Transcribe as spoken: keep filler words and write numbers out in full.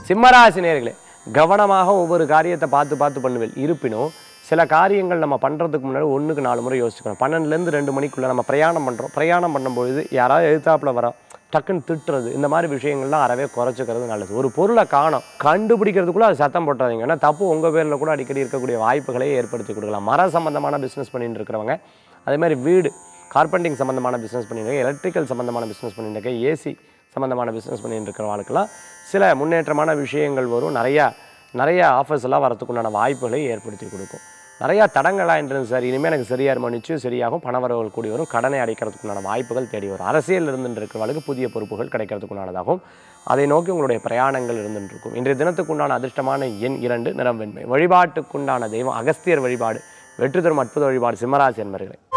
சிம்மராசி நேயர்களே, கவனமாக ஒவ்வொரு காரியத்தை பார்த்து பார்த்து பண்ணுவேன். இருப்பினும் சில காரியங்கள் நம்ம பண்ணுறதுக்கு முன்னாடி ஒன்றுக்கு நாலு முறை யோசிச்சுக்கணும். பன்னெண்டுலேருந்து ரெண்டு மணிக்குள்ளே நம்ம பிரயாணம் பண்ணுறோம். பிரயாணம் பண்ணும்பொழுது யாராவது எதிர்த்தாப்புல வர டக்குன்னு திட்டுறது, இந்த மாதிரி விஷயங்கள்லாம் அறவே குறைச்சிக்கிறது நல்லது. ஒரு பொருளை காணோம் கண்டுபிடிக்கிறதுக்குள்ளே அது சத்தம் போட்டுறாதீங்க. ஏன்னா தப்பு உங்கள் பேரில் கூட அடிக்கடி இருக்கக்கூடிய வாய்ப்புகளை ஏற்படுத்தி கொடுக்கலாம். மர சம்பந்தமான பிஸ்னஸ் பண்ணிட்டு இருக்கிறவங்க, அதே மாதிரி வீடு கார்பெண்டிங் சம்மந்தமான பிஸ்னஸ் பண்ணிட்டு இருக்க, எலக்ட்ரிக்கல் சம்மந்தமான பிஸ்னஸ் பண்ணிட்டு இருக்க, ஏசி சம்மந்தமான பிஸ்னஸ் பண்ணிட்டு இருக்கிறவங்களுக்கெல்லாம் சில முன்னேற்றமான விஷயங்கள் வரும். நிறையா நிறைய ஆஃபர்ஸ் எல்லாம் வரத்துக்கு உண்டான வாய்ப்புகளை ஏற்படுத்தி கொடுக்கும். நிறையா தடங்களாக இருந்தது சார், இனிமேல் எனக்கு சரியாக இருமா, நிச்சயம் சரியாகும், பணவரவுகள் கூடி வரும், கடனை அடைக்கிறதுக்குண்டான வாய்ப்புகள் தேடி வரும். அரசியல் இருந்துட்டு இருக்கிறவங்களுக்கு புதிய பொறுப்புகள் கிடைக்கிறதுக்குண்டானதாகும். அதை நோக்கி உங்களுடைய பிரயாணங்கள் இருந்துட்டு இருக்கும். இன்றைய தினத்துக்குண்டான அதிர்ஷ்டமான எண் இரண்டு, நிறம் வெண்மை. வழிபாட்டுக்குண்டான தெய்வம் அகஸ்தியர் வழிபாடு வெற்றி தரும் அற்புத வழிபாடு. சிம்மராசி என்பர்களே.